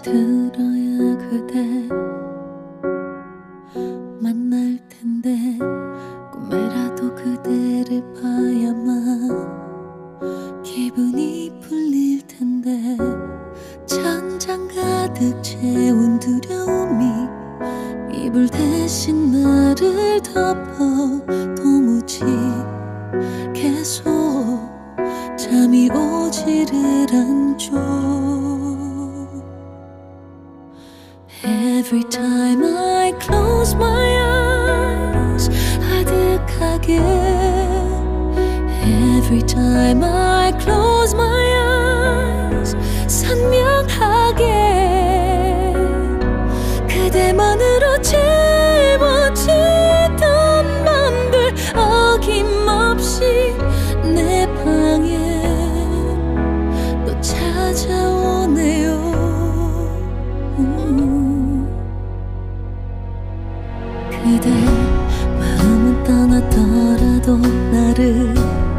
들어야 그대 만날 텐데 꿈에라도 그대를 봐야만 기분이 풀릴 텐데 천장 가득 채운 두려움이 이불 대신 나를 덮어 도무지 계속 잠이 오지를 않죠. Every time I close my eyes 아득하게 Every time I close my eyes 선명하게 그대만으로 짊어지던 맘들 어김없이 내 방에 또 찾아오네요. 그대 마음은 떠났더라도 나를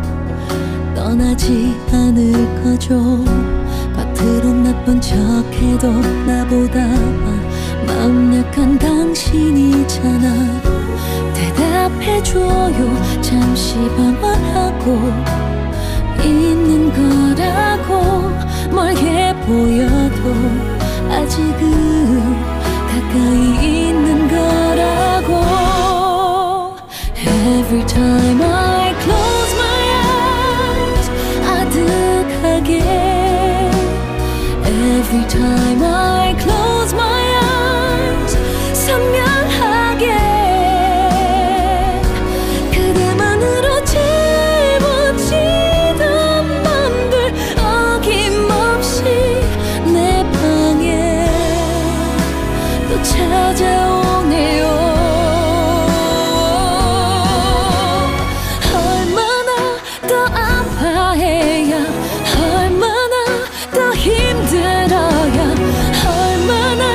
떠나지 않을 거죠. 겉으론 나쁜 척해도 나보다 마음 약한 당신이잖아. 대답해줘요. 잠시 방황하고 있는 거라고 멀게 보여도 아직은 가까이 있는 거라고. Every time I close my eyes 아득하게 Every time I close my eyes 선명하게 그대만으로 짊어지던 맘들 어김없이 내 방에 또 찾아오네요. 얼마나 더 아파해야 얼마나 더 힘들어야 얼마나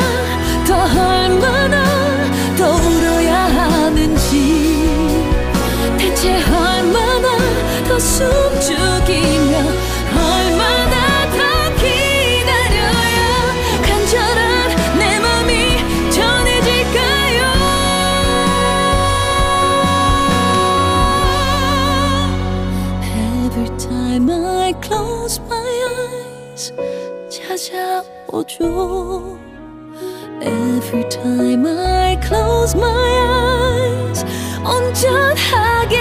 더 울어야 하는지 대체 얼마나 더 숨죽이며 얼마나 더 기다려야 간절한 내 맘이 전해질까요. Every time I close my eyes 찾아오죠. Every time I close my eyes 온전하게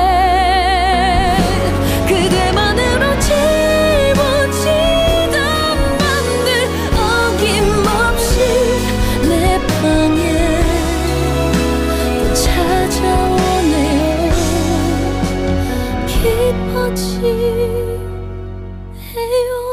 그대만으로 짊어지던 맘들 어김없이 내 방에 또 찾아오네요. 기뻐지네요.